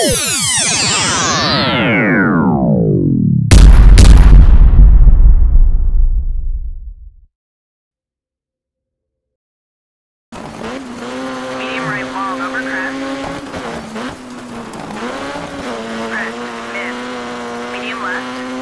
Medium right wall over crest. Crest, mid. Medium left.